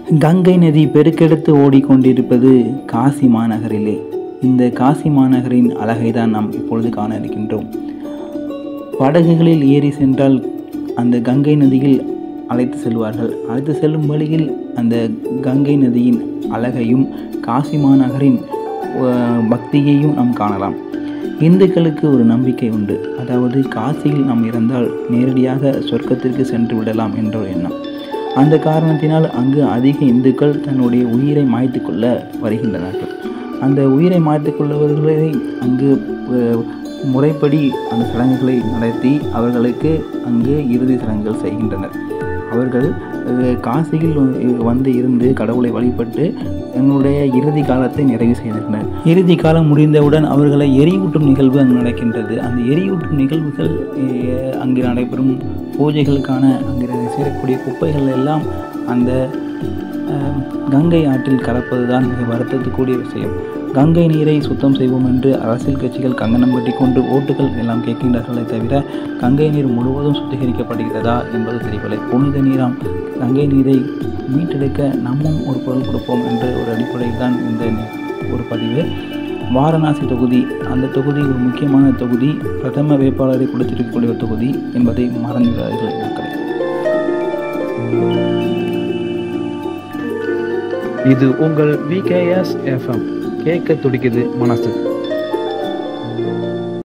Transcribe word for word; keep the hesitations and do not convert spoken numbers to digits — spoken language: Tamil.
கங்கை நதி பெருக்கெடுத்து ஓடிக்கொண்டிருப்பது காசி மாநகரிலே. இந்த காசி மாநகரின் அழகை தான் நாம் இப்பொழுது காண இருக்கின்றோம். படகுகளில் ஏறி சென்றால் அந்த கங்கை நதியில் அழைத்து செல்வார்கள். அழைத்து செல்லும் வழியில் அந்த கங்கை நதியின் அழகையும் காசி மாநகரின் பக்தியையும் நாம் காணலாம். இந்துக்களுக்கு ஒரு நம்பிக்கை உண்டு, அதாவது காசியில் நாம் இறந்தால் நேரடியாக சொர்க்கத்திற்கு சென்று விடலாம் என்ற ஒரு எண்ணம். அந்த காரணத்தினால் அங்கு அதிக இந்துக்கள் தன்னுடைய உயிரை மாய்த்து கொள்ள வருகின்றனர். அந்த உயிரை மாய்த்து கொள்ளவர்களை அங்கு முறைப்படி அந்த சடங்குகளை நடத்தி அவர்களுக்கு அங்கு இறுதி சடங்குகள் செய்கின்றனர். அவர்கள் காசியில் வந்து இருந்து கடவுளை வழிபட்டு தங்களுடைய இறுதி காலத்தை நிறைவு செய்கின்றனர். இறுதி காலம் முடிந்தவுடன் அவர்களை எரியூட்டும் நிகழ்வு அங்கு நடக்கின்றது. அந்த எரியூட்டும் நிகழ்வுகள் அங்கு நடைபெறும் பூஜைகளுக்கான அங்கு சேரக்கூடிய குப்பைகள் எல்லாம் அந்த கங்கை ஆற்றில் கலப்பது தான் மிக வருத்தத்துக்கூடிய விஷயம். கங்கை நீரை சுத்தம் செய்வோம் என்று அரசியல் கட்சிகள் கங்கணம் கட்டி கொண்டு ஓட்டுகள் எல்லாம் கேட்கின்றார்களே தவிர கங்கை நீர் முழுவதும் சுத்திகரிக்கப்படுகிறதா என்பது தெரியவில்லை. புனித நீராம் கங்கை நீரை மீட்டெடுக்க நம்மும் ஒரு குரல் கொடுப்போம் என்ற ஒரு அடிப்படையில் தான் இந்த ஒரு பதிவு. வாரணாசி தொகுதி, அந்த தொகுதி ஒரு முக்கியமான தொகுதி, பிரதம வேட்பாளரை கொடுத்திருக்கக்கூடிய ஒரு தொகுதி என்பதை மறந்துவிடாதீர்கள் மக்களை. இது உங்கள் V K S F M, கேட்க துடிக்குது மனசு.